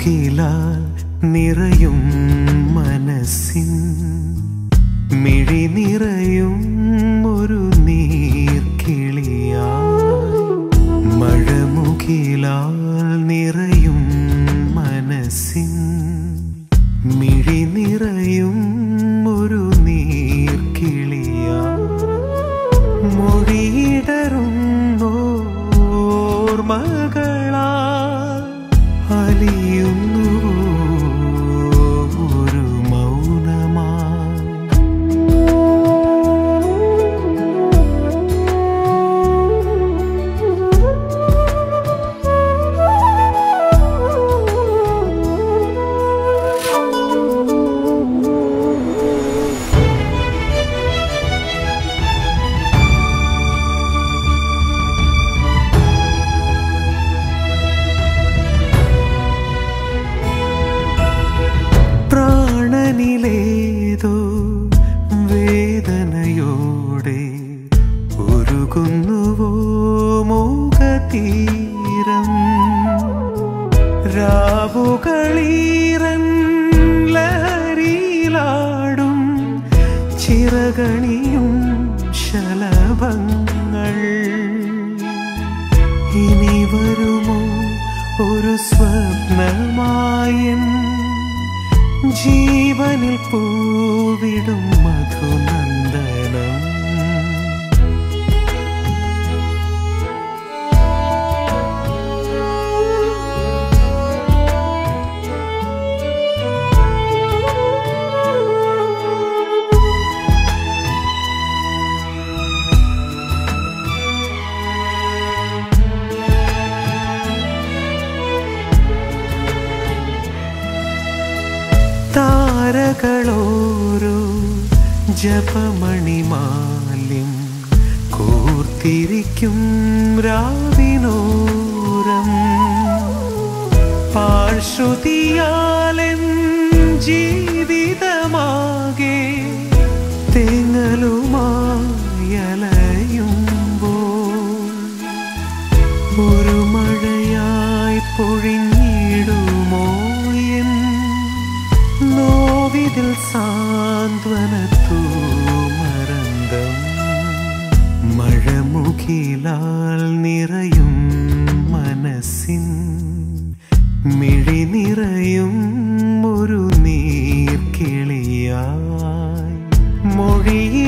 മഴമുകിലാൽ നിറയും മനസ്സിൻ മിഴി നിറയും ഒരു നീർക്കിളിയായി. മഴമുകിലാൽ നിറയും മനസ്സിൻ മിഴി നിറയും ഒരു നീർക്കിളിയായി. മൊഴിയിടറുന്നോർമകളാൽ അലിയുന്നുവോ ഒരു മൗനമായി. പ്രാണനിലേതോ വേദനയോടെ ഉരുകുന്നുവോ മൂകതീരം. രാവുകളീറൻ ലഹരിയിലാടും ചിറകണിയും ശലഭങ്ങൾ. ഇനി വരുമോ ഒരു സ്വപ്നമായൻ ജീവനിൽ പൂവിടും മധുനന്ദനം. താരകളോരോ ജപമണിമാല്യം കോർത്തിരിക്കും രാവിനോരം. പാഴ്ശ്രുതിയാലെൻ ജീവിതമാകെ തെങ്ങലുമായലയുമ്പോൾ ഒരു മഴയായി പൊഴിഞ്ഞിടുമോ എൻ നോവിതിൽ സാന്ത്വനത്തൂമരന്തം. മഴമുകിലാൽ നിറയും മനസ്സിൻ മിഴി നിറയും ഒരു നീർക്കിളിയായി. മൊഴി